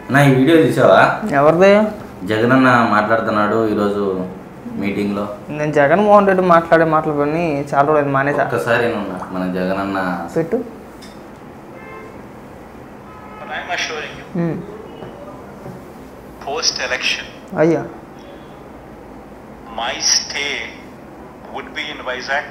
నా ఈ వీడియో చూసావా? ఎవరిది? జగన్ అన్న మాట్లాడుతున్నాడు ఈరోజు మీటింగ్లో. నేను జగన్మోహన్ రెడ్డి మాట్లాడే మాటలు కొన్ని చాలా రోజులు మానేసా. ఒక్కసారి మన జగన్ అన్న పెట్టు. Post election, అయ్యా my stay would be in Vizag.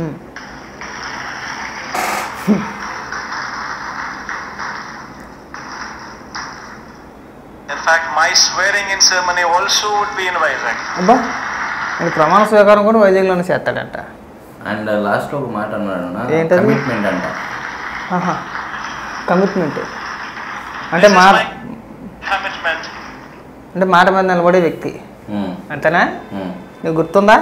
In fact, my swearing in ceremony also would be in Vizag. అబ్బా, నేను ప్రమాణ స్వీకారం కూడా వైజాగ్లోనే చేస్తాడంట. అండ్ లాస్ట్లో ఒక మాట అన్నాడు, ఏంటది? కమిట్మెంట్ అంట. కమిట్మెంట్ అంటే మాట, Commitment. అంటే మాట మీద నిలబడే వ్యక్తి అంతేనా? నీకు గుర్తుందా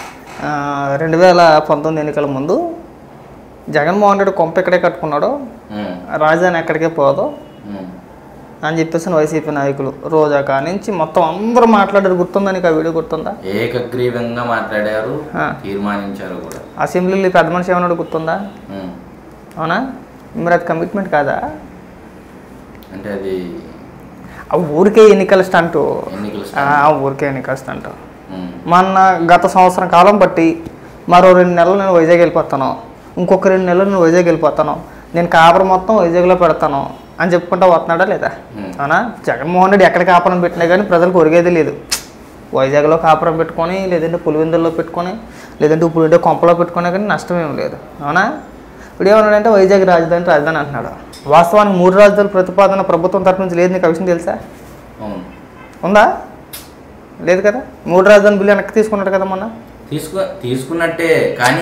2019 ఎన్నికల ముందు జగన్మోహన్ రెడ్డి కొంప ఎక్కడే కట్టుకున్నాడో రాజధాని ఎక్కడికే పోదు అని చెప్పేసి వైసీపీ నాయకులు రోజా కానించి మొత్తం అందరూ మాట్లాడారు. గుర్తుందా నీకు? ఆ వీడియో గుర్తుందా? ఏకగ్రీవంగా మాట్లాడారు, తీర్మానించారు కూడా. అసెంబ్లీలో పెద్ద మనిషి ఏమన్నాడు గుర్తుందా? అవునా? మరి అది కమిట్మెంట్ కాదా? అంటే అది ఊరికే ఎన్నికల స్టంటు, ఊరికే ఎన్నికల స్టంటు. మొన్న గత సంవత్సరం కాలం బట్టి మరో 2 నెలలు నేను వైజాగ్ వెళ్ళిపోతాను, ఇంకొక 2 నెలలు నేను వైజాగ్ వెళ్ళిపోతాను, నేను కాపురం మొత్తం వైజాగ్లో పెడతాను అని చెప్పుకుంటా వస్తున్నాడా లేదా? అవునా? జగన్మోహన్ రెడ్డి ఎక్కడ కాపురం పెట్టినా కానీ ప్రజలకు ఒరిగేది లేదు. వైజాగ్లో కాపురం పెట్టుకొని, లేదంటే పులివెందుల్లో పెట్టుకొని, లేదంటే ఇప్పుడు కొంపలో పెట్టుకున్నా కానీ నష్టం ఏం లేదు. అవునా? ఇప్పుడు ఏమన్నాడంటే వైజాగ్ రాజధాని అంటున్నాడు. వాస్తవానికి 3 రాజధానుల ప్రతిపాదన ప్రభుత్వం తరఫు నుంచి లేదు. నీకు ఆ విషయం తెలుసా? ఉందా? లేదు కదా. 3 రాజధాని బిల్లు వెనక్కి తీసుకున్నాడు కదా మొన్న. తీసుకున్నట్టే కానీ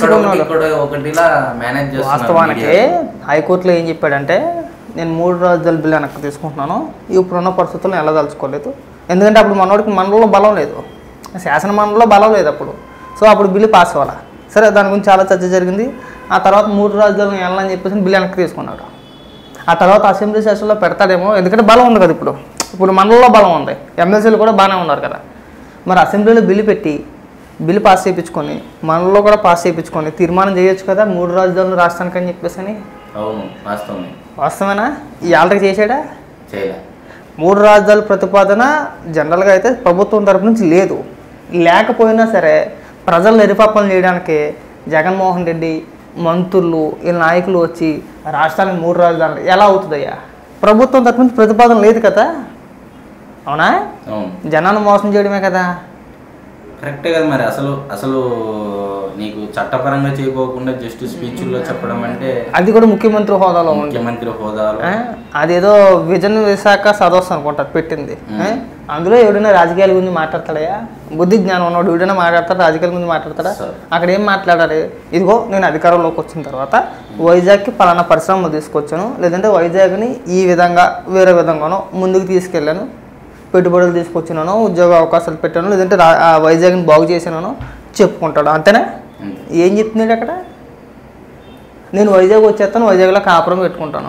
వాస్తవానికి హైకోర్టులో ఏం చెప్పాడంటే, నేను 3 రాజధానుల బిల్లు వెనక్కి తీసుకుంటున్నాను, ఇప్పుడున్న పరిస్థితుల్లో ఎలా తలుచుకోలేదు. ఎందుకంటే అప్పుడు మనోడికి మండలంలో బలం లేదు, శాసన మండలిలో బలం లేదు అప్పుడు. సో అప్పుడు బిల్లు పాస్ అవ్వాలి. సరే, దాని గురించి చాలా చర్చ జరిగింది. ఆ తర్వాత 3 రాజధానులు వెళ్ళాలని చెప్పేసి బిల్లు వెనక్కి తీసుకున్నాడు. ఆ తర్వాత అసెంబ్లీ సెషన్లో పెడతాడేమో, ఎందుకంటే బలం ఉంది కదా. ఇప్పుడు మండలంలో బలం ఉంది, ఎమ్మెల్సీలు కూడా బాగానే ఉన్నారు కదా. మరి అసెంబ్లీలో బిల్లు పెట్టి బిల్లు పాస్ చేయించుకొని, మండలంలో కూడా పాస్ చేయించుకొని తీర్మానం చేయొచ్చు కదా 3 రాజధానులు రాష్ట్రానికి అని చెప్పేసి అని. వాస్తవేనా? ఈ ఆల్రెడీ చేశాడా? 3 రాజధానుల ప్రతిపాదన జనరల్గా అయితే ప్రభుత్వం తరపు నుంచి లేదు. లేకపోయినా సరే ప్రజలు నిరుపాపన చేయడానికి జగన్మోహన్ రెడ్డి, మంత్రులు, ఈ నాయకులు వచ్చి రాష్ట్రానికి 3 రాజధానులు ఎలా అవుతుందయ్యా? ప్రభుత్వం తరపు నుంచి ప్రతిపాదన లేదు కదా. అవునా? జనాన్ని మోసం చేయడమే కదా. కరెక్టే కదా. మరి అసలు నీకు చట్టపరంగా చేయకోకుండా జస్ట్ స్పీచ్లో చెప్పడం అంటే అది కూడా ముఖ్యమంత్రి హోదాలో అదేదో విజన్ విశాఖ సదస్సు అనుకుంటారు పెట్టింది. అందులో ఎవడైనా రాజకీయాల గురించి మాట్లాడతాడయా? బుద్ధి జ్ఞానం ఉన్నవాడు ఎవడైనా మాట్లాడతాడు, రాజకీయాల గురించి మాట్లాడతాడా? అక్కడ ఏం మాట్లాడాలి? ఇదిగో నేను అధికారంలోకి వచ్చిన తర్వాత వైజాగ్కి పలానా పరిశ్రమలు తీసుకొచ్చాను, లేదంటే వైజాగ్ని ఈ విధంగా వేరే విధంగానో ముందుకు తీసుకెళ్ళాను, పెట్టుబడులు తీసుకొచ్చినాను, ఉద్యోగ అవకాశాలు పెట్టాను, లేదంటే వైజాగ్ని బాగు చేసినాను చెప్పుకుంటాడు. అంతేనా? ఏం చెప్తున్నాడు అక్కడ? నేను వైజాగ్ వచ్చేస్తాను, వైజాగ్లో కాపురం పెట్టుకుంటాను,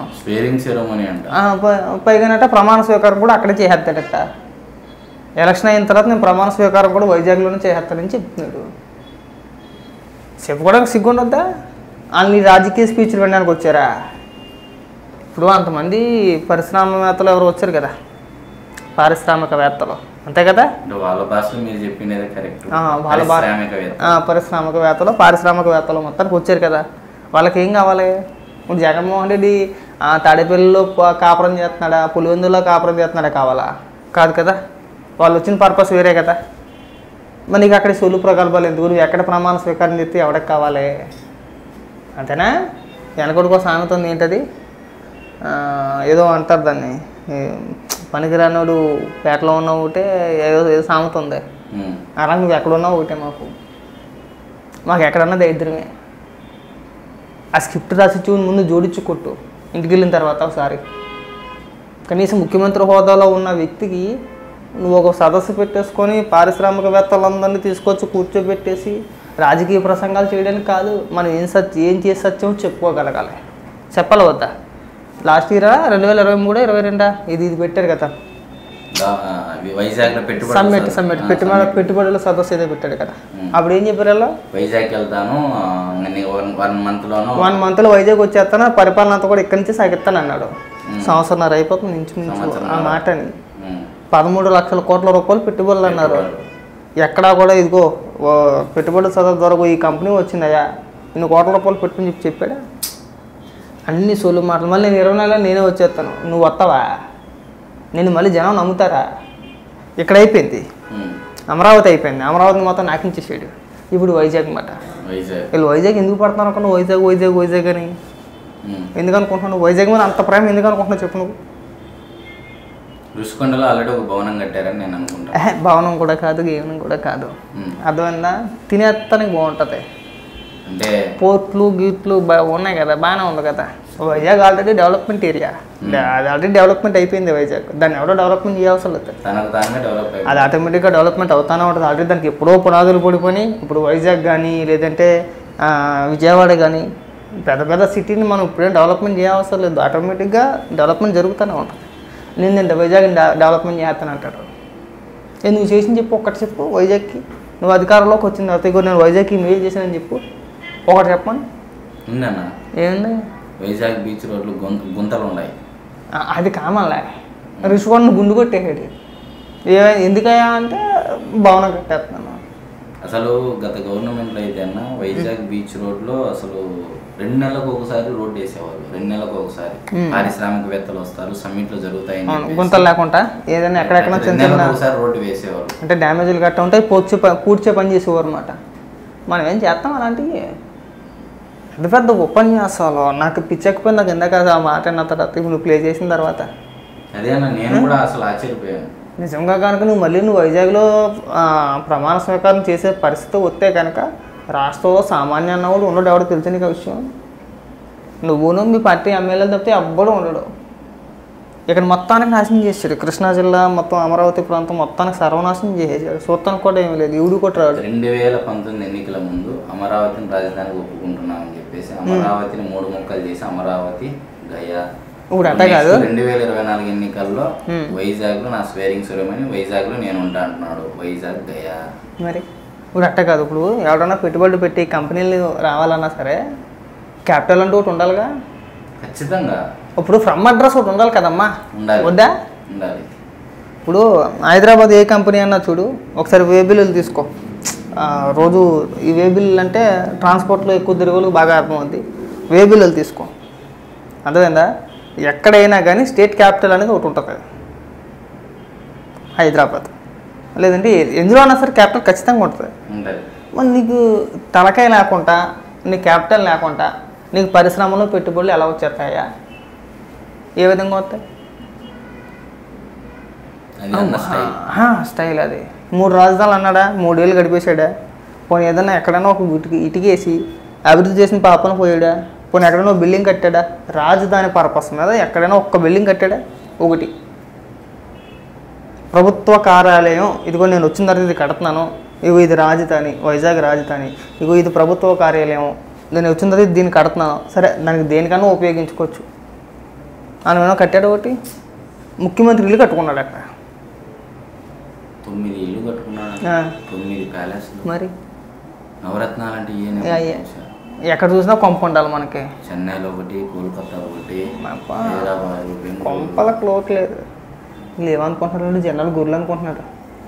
పైగానట ప్రమాణ స్వీకారం కూడా అక్కడే చేసేస్తాడట. ఎలక్షన్ అయిన తర్వాత నేను ప్రమాణ స్వీకారం కూడా వైజాగ్లోనే చేసేస్తానని చెప్తున్నాడు. చెప్పుకోవడానికి సిగ్గుండొద్దా? వాళ్ళు రాజకీయ స్పీచ్లు వినడానికి వచ్చారా? ఇప్పుడు అంతమంది పరిశ్రమవేత్తలు ఎవరు వచ్చారు కదా, పారిశ్రామికవేత్తలు, అంతే కదా. వాళ్ళ భాషలో మీరు చెప్పినది కరెక్ట్. పారిశ్రామికవేత్తలు మొత్తానికి వచ్చారు కదా. వాళ్ళకి ఏం కావాలి? ఇప్పుడు జగన్మోహన్ రెడ్డి తాడేపల్లిలో కాపురం చేస్తున్నాడా, పులివెందులో కాపురం చేస్తున్నాడా కావాలా? కాదు కదా. వాళ్ళు వచ్చిన పర్పస్ వేరే కదా. మరి నీకు అక్కడ సొల్లు ప్రగల్భాలు ఎందుకు? నువ్వు ఎక్కడ ప్రమాణ స్వీకారం చేస్తే ఎవరికి కావాలి? అంతేనా? వెనకొడుకో సామెత ఉంది, ఏంటది? ఏదో అంటారు దాన్ని, పనికిరానోడు పేటలో ఉన్న ఒకటే ఏదో సామెత ఉంది. అలా నువ్వు ఎక్కడున్నావు ఒకటే, మాకు ఎక్కడన్నా దరిద్రమే. ఆ స్క్రిప్ట్ రాసి ముందు జోడించి కొట్టు ఇంటికి వెళ్ళిన తర్వాత ఒకసారి. కనీసం ముఖ్యమంత్రి హోదాలో ఉన్న వ్యక్తికి నువ్వు ఒక సదస్సు పెట్టేసుకొని పారిశ్రామికవేత్తలందరినీ తీసుకొచ్చి కూర్చోబెట్టేసి రాజకీయ ప్రసంగాలు చేయడానికి కాదు, మనం ఏం చేసి సత్యం చెప్పుకోగలగాలి. చెప్పాలి వద్దా? లాస్ట్ ఇయర్ 2023, 2022 ఇది పెట్టారు కదా వైజాగ్ సమ్మిట్ పెట్టుబడుల సదస్సు ఏదో పెట్టాడు కదా. అప్పుడు ఏం చెప్పారు? వాళ్ళు వైజాగ్ వెళ్తాను, 1 month లో వైజాగ్ వచ్చేస్తాను, పరిపాలన అంతా కూడా ఇక్కడి నుంచి సాగిస్తాను అన్నాడు. సంవత్సరంన్నర అయిపోతుంది ఇంచుమించు ఆ సంవత్సరంన్నర. మాటని 13 లక్షల కోట్ల రూపాయలు పెట్టుబడులు అన్నారు. ఎక్కడా కూడా ఇదిగో పెట్టుబడుల సదరు ద్వారా ఈ కంపెనీ వచ్చిందయ్యా ఇన్ని కోట్ల రూపాయలు పెట్టుకుని చెప్పాడా. అన్ని సోలు మాటలు. మళ్ళీ నేను 20 నెలలు నేనే వచ్చేస్తాను, నువ్వు వస్తావా, నేను మళ్ళీ జనం నమ్ముతారా. ఇక్కడ అయిపోయింది, అమరావతి అయిపోయింది. అమరావతిని మొత్తం నాకించేసాడు. ఇప్పుడు వైజాగ్ మాట. వీళ్ళు వైజాగ్ ఎందుకు పడుతున్నారు అనుకున్నా, వైజాగ్ వైజాగ్ వైజాగ్ అని ఎందుకు అనుకుంటున్నావు? వైజాగ్ మీద అంత ప్రేమ ఎందుకు అనుకుంటున్నావు చెప్పు నువ్వు? ఋషికొండలో ఆల్రెడీ ఒక భవనం కట్టారని నేను అనుకుంటాను. భవనం కూడా కాదు, గేవనం కూడా కాదు. అర్థమైందా? తినేస్తానికి బాగుంటుంది. అంటే పోర్ట్లు గీట్లు ఉన్నాయి కదా, బాగానే ఉంది కదా. వైజాగ్ ఆల్రెడీ డెవలప్మెంట్ ఏరియా, అది ఆల్రెడీ డెవలప్మెంట్ అయిపోయింది వైజాగ్. దాన్ని ఎవరో డెవలప్మెంట్ చేయాల్సి లేదు, తనకు తానుగా డెవలప్ అయ్యింది. అది ఆటోమేటిక్గా డెవలప్మెంట్ అవుతానే ఉంటుంది. ఆల్రెడీ దానికి ఎప్పుడో పునాదులు పడిపోయి ఇప్పుడు వైజాగ్ కానీ లేదంటే విజయవాడ కానీ పెద్ద పెద్ద సిటీని మనం ఇప్పుడేం డెవలప్మెంట్ చేయవసరం లేదు, ఆటోమేటిక్గా డెవలప్మెంట్ జరుగుతూనే ఉంటుంది. నేను వైజాగ్ డెవలప్మెంట్ చేస్తాను అంటాడు. నువ్వు చేసింది చెప్పు, ఒక్కటి చెప్పు. వైజాగ్కి నువ్వు అధికారంలోకి వచ్చిన తర్వాత ఇగో నేను వైజాగ్కి నువ్వు ఏం చేశానని చెప్పు, ఒకటి చెప్పండి. ఉందన్న, ఏముంది? వైజాగ్ బీచ్ రోడ్లు గుంతలు ఉన్నాయి. అది కామన్లే. ఋషికొండను గుండు కొట్టేసాడు. ఎందుకయ్యా అంటే భవనం కట్టేస్తున్నాను. అసలు గత గవర్నమెంట్లో అయితే అన్న వైజాగ్ బీచ్ రోడ్లో అసలు 2 నెలలకు ఒకసారి రోడ్డు వేసేవాళ్ళు. 2 నెలలకు ఒకసారి పారిశ్రామికవేత్తలు వస్తారు, సమ్మిట్లు జరుగుతాయని గుంతలు లేకుండా ఏదైనా ఎక్కడెక్కడ ఒకసారి రోడ్డు వేసేవాళ్ళు. అంటే డ్యామేజ్లు కట్ట ఉంటాయి, పూడ్చే పని చేసేవారు అనమాట. మనం ఏం చేస్తాం అలాంటివి? పెద్ద పెద్ద ఉపన్యాసాలు నాకు పిచ్చకపోయింది. నాకు ఇందాక ఆ మాట అన్న తర్వాత ఇప్పుడు నువ్వు ప్లే చేసిన తర్వాత అదే అన్న, నేను కూడా అసలు ఆశ్చర్యపోయాను. నిజంగా కనుక నువ్వు వైజాగ్లో ప్రమాణ స్వీకారం చేసే పరిస్థితి వస్తే కనుక రాష్ట్రంలో సామాన్య అన్నవాడు ఉండడు. ఎవడో తెలుసు నీకు ఆ విషయం? నువ్వును మీ పార్టీ ఎమ్మెల్యేలు తప్పితే ఎవ్వడు ఉండడు. ఇక్కడ మొత్తానికి నాశనం చేశాడు. కృష్ణా జిల్లా మొత్తం అమరావతి ప్రాంతం మొత్తానికి సర్వనాశనం చేసేసాడు. చూస్తానికి కూడా ఏమీ లేదు, ఇవుడు కూడా రాడు. 2019 ఎన్నికల ముందు అమరావతిని రాజధానికి ఒప్పుకుంటున్నామని చెప్పేసి అమరావతిని 3 ముక్కలు చేసి అమరావతి గయా. ఇప్పుడు అట్ట కాదు. 2024 ఎన్నికల్లో వైజాగ్ లో నా స్వేరింగ్ సురమని వైజాగ్ లో నేను ఉంటా అంటున్నాడు. వైజాగ్ గయా. మరి ఇప్పుడు అట్ట కాదు. ఇప్పుడు ఎవరైనా పెట్టుబడులు పెట్టి కంపెనీలు రావాలన్నా సరే క్యాపిటల్ అంటూ ఒకటి ఉండాలిగా ఖచ్చితంగా. ఇప్పుడు ఫ్రమ్ అడ్రస్ ఒకటి ఉండాలి కదమ్మా, వద్దా? ఉండాలి. ఇప్పుడు హైదరాబాద్ ఏ కంపెనీ అన్నా చూడు, ఒకసారి వేబిల్లు తీసుకో. రోజు ఈ వేబిల్లు అంటే ట్రాన్స్పోర్ట్లో ఎక్కువ తిరుగులు బాగా అర్థమవుతుంది. వేబిల్లు తీసుకో, అర్థమైందా? ఎక్కడైనా కానీ స్టేట్ క్యాపిటల్ అనేది ఒకటి ఉంటుంది, హైదరాబాద్. లేదంటే ఎందులో అయినా సరే క్యాపిటల్ ఖచ్చితంగా ఉంటుంది. మరి నీకు తలకాయ లేకుండా, నీ క్యాపిటల్ లేకుండా నీకు పరిశ్రమలో పెట్టుబడులు ఎలా వచ్చేస్తాయా? ఏ విధంగా వస్తాయి? స్టైల్ అది. 3 రాజధానులు అన్నాడా, 3 ఏళ్ళు గడిపేశాడా? పోనీ ఏదన్నా ఎక్కడైనా ఒక ఇటుకేసి అభివృద్ధి చేసిన పాపన పోయాడా? పోనీ ఎక్కడైనా ఒక బిల్డింగ్ కట్టాడా? రాజధాని పర్పస్ మీద ఎక్కడైనా ఒక్క బిల్డింగ్ కట్టాడా? ఒకటి. ప్రభుత్వ కార్యాలయం, ఇదిగో నేను వచ్చిన తర్వాత ఇది కడుతున్నాను, ఇగో ఇది రాజధాని, వైజాగ్ రాజధాని, ఇగో ఇది ప్రభుత్వ కార్యాలయం, నేను వచ్చిన తర్వాత దీన్ని కడుతున్నాను, సరే దానికి దేనికన్నా ఉపయోగించుకోవచ్చు అని ఏమైనా కట్టాడు. ఒకటి ముఖ్యమంత్రి ఇల్లు కట్టుకున్నాడు అక్కడ, 9 ఇల్లు కట్టుకున్నాడు, 9 ప్యాలెస్. మరి నవరత్నాలు అంటే ఎక్కడ చూసినా కొంప ఉండాలి మనకి. చెన్నైలో ఒకటి, కోల్కతా ఒకటి, కొంపల క్లోట్ లేదు. వీళ్ళు ఏమనుకుంటున్నారు? జనాలు గుర్రెలు అనుకుంటున్నారు.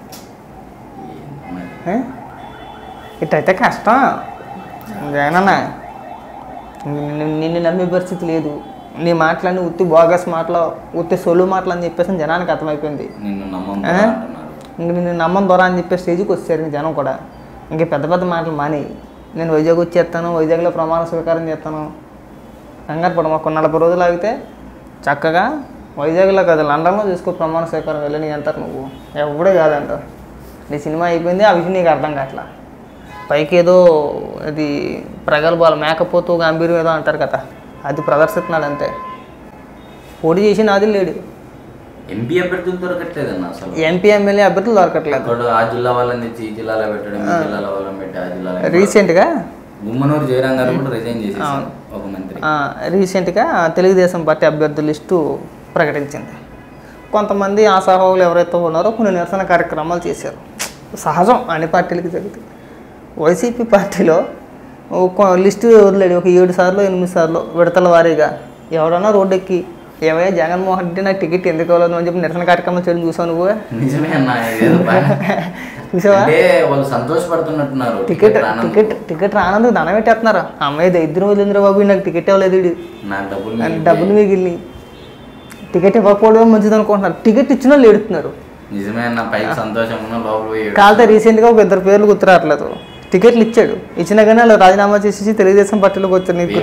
ఇట్టయితే కష్టం జగనన్న. నిన్ను నమ్మే పరిస్థితి లేదు. నీ మాటలన్నీ ఉత్తి బోగస్ మాటలు, ఉత్తి సొలు మాటలు అని చెప్పేసి జనానికి అర్థమైపోయింది. నిన్ను నమ్మం ద్వారా అని చెప్పే స్టేజ్కి వచ్చారు జనం కూడా. ఇంక పెద్ద పెద్ద మాటలు మాని, నేను వైజాగ్ వచ్చేస్తాను, వైజాగ్లో ప్రమాణ స్వీకారం చేస్తాను, కంగారు పడమ. ఒక 40 రోజులు ఆగితే చక్కగా వైజాగ్లో కాదు లండన్లో చేసుకో ప్రమాణ స్వీకారం. వెళ్ళి నీ అంటారు నువ్వు ఎవడే కాదంటారు. నీ సినిమా అయిపోయింది, ఆ విషయం నీకు అర్థం కావట్లా. పైకి ఏదో అది ప్రగల్భాలు, మేకపోతూ గంభీరం ఏదో అంటారు కదా, అది ప్రదర్శిస్తున్నాడు అంతే. పోటీ చేసి నాది లేడు. ఎంపీ అభ్యర్థులు దొరకట్లేదన్న అసలు. ఎంపీ ఎమ్మెల్యే అభ్యర్థులు దొరకట్లేదు. ఆ జిల్లా వాళ్ళని తెచ్చి ఈ జిల్లాలో పెట్టడం, ఈ జిల్లాలో వాళ్ళని పెట్టి ఆ జిల్లాలో. రీసెంట్గా గుమ్మనూరు జయరాం గారు కూడా రిజైన్ చేసేసారు ఒక మంత్రి. రీసెంట్గా తెలుగుదేశం పార్టీ అభ్యర్థుల లిస్టు ప్రకటించింది. కొంతమంది ఆశాభావులు ఎవరైతే ఉన్నారో కొన్ని నిరసన కార్యక్రమాలు చేశారు. సహజం, అన్ని పార్టీలకి జరుగుతుంది. వైసీపీ పార్టీలో ఒక లిస్టు వదిలేడు. ఒక 7 సార్లు 8 సార్లు విడతల వారీగా ఎవడన్నా రోడ్డెక్కి ఏమయ్యా జగన్మోహన్ రెడ్డి నాకు టికెట్ ఎందుకు ఇవ్వలేదు అని చెప్పి నిరసన కార్యక్రమం చేయడం చూసావు నువ్వు? నిజమే అన్న, ఇదేదో చూసావా? అంటే వాళ్ళు సంతోషపడుతున్నట్టున్నారు. టికెట్ రానందుకు ధనం పెట్టేస్తున్నారు. అమ్మాయి దరిద్రం వదిలింద్ర బాబు, నాకు టికెట్ ఇవ్వలేదు వీడు, నాకు డబ్బులు మిగిలి టికెట్ ఇవ్వకపోవడం మంచిది అనుకుంటున్నారు. టికెట్ ఇచ్చిన వాళ్ళు ఏడుతున్నారు. నిజమే అన్న, పైకి సంతోషం ఉన్న లోపల కాకపోతే రీసెంట్గా ఒక 2 పేర్లు గుర్తురావట్లేదు. టికెట్లు ఇచ్చాడు, ఇచ్చినా కానీ వాళ్ళు రాజీనామా చేసేసి తెలుగుదేశం పార్టీలోకి వచ్చారు. నీకు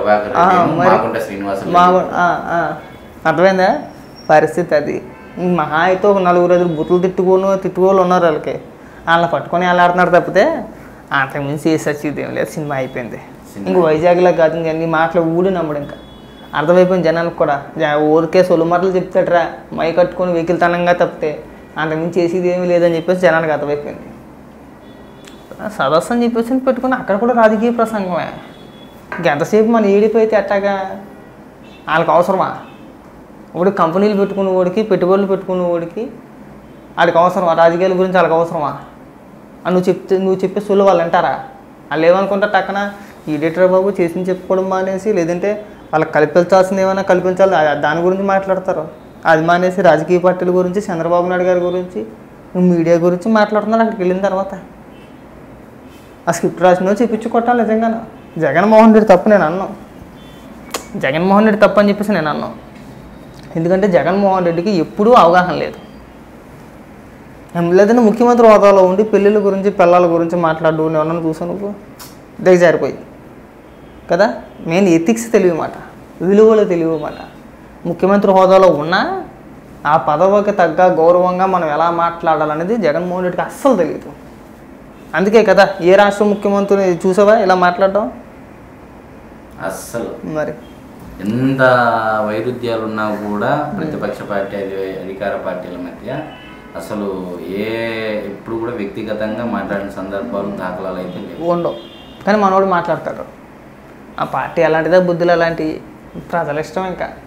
అర్థమైందా పరిస్థితి? అది మహా అయితే ఒక 4 రోజులు బుతులు తిట్టుకోలు ఉన్నారు వాళ్ళకి, వాళ్ళని పట్టుకొని వెళ్ళాడుతున్నారు తప్పితే అంతకుమించి చేసొచ్చేది ఏం లేదు. సినిమా అయిపోయింది. ఇంక వైజాగ్లో కాదు, ఇంక అన్ని మాటలు ఊడి నమ్మడు. ఇంకా అర్థమైపోయింది జనాలకు కూడా. ఊరికే సొలు మాటలు చెప్తాడరా మై కట్టుకొని వెకిల్తనంగా తప్పితే అంతకుమించి చేసేది ఏమీ లేదని చెప్పేసి జనానికి అర్థమైపోయింది. సదస్సు అని చెప్పేసి పెట్టుకుని అక్కడ కూడా రాజకీయ ప్రసంగమే. ఇంకెంతసేపు మన ఈడిపోయితే ఎట్టాగా? వాళ్ళకి అవసరమా? ఇప్పుడు కంపెనీలు పెట్టుకునే వాడికి, పెట్టుబడులు పెట్టుకునే వాడికి వాళ్ళకి అవసరమా? రాజకీయాల గురించి వాళ్ళకి అవసరమా? నువ్వు చెప్పే సొల్లు వాళ్ళు అంటారా? వాళ్ళు ఏమనుకుంటారు టక్కన ఈడిటర్ బాబు చేసింది చెప్పుకోవడం మానేసి, లేదంటే వాళ్ళకి కల్పించాల్సింది ఏమైనా కల్పించాలి దాని గురించి మాట్లాడతారు. అది మానేసి రాజకీయ పార్టీల గురించి, చంద్రబాబు నాయుడు గారి గురించి, మీడియా గురించి మాట్లాడుతున్నారు. అక్కడికి వెళ్ళిన తర్వాత ఆ స్క్రిప్ట్ రాసినో చెప్పించి కొట్టాలి. నిజంగా జగన్మోహన్ రెడ్డి తప్పు నేను అన్నాను. జగన్మోహన్ రెడ్డి తప్పు అని చెప్పేసి నేను అన్నాను. ఎందుకంటే జగన్మోహన్ రెడ్డికి ఎప్పుడూ అవగాహన లేదు. లేదంటే ముఖ్యమంత్రి హోదాలో ఉండి పెళ్ళిళ్ళ గురించి, పిల్లల గురించి మాట్లాడు ఎవరన్నా చూసాను నువ్వు? దిగజారిపోయి కదా. మెయిన్ ఎథిక్స్ తెలివి మాట, విలువలు తెలివి మాట. ముఖ్యమంత్రి హోదాలో ఉన్నా ఆ పదవికి తగ్గ గౌరవంగా మనం ఎలా మాట్లాడాలనేది జగన్మోహన్ రెడ్డికి అస్సలు తెలియదు. అందుకే కదా ఏ రాష్ట్ర ముఖ్యమంత్రిని చూసావా ఇలా మాట్లాడడం? అస్సలు మరి ఎంత వైరుధ్యాలు ఉన్నా కూడా ప్రతిపక్ష పార్టీ, అధికార పార్టీల మధ్య అసలు ఎప్పుడు కూడా వ్యక్తిగతంగా మాట్లాడిన సందర్భాలు, దాఖలాలు అయితే ఉండవు. కానీ మనోడు మాట్లాడతాడు. ఆ పార్టీ అలాంటిదే, బుద్ధులు అలాంటివి. ప్రజల ఇష్టం. ఇంకా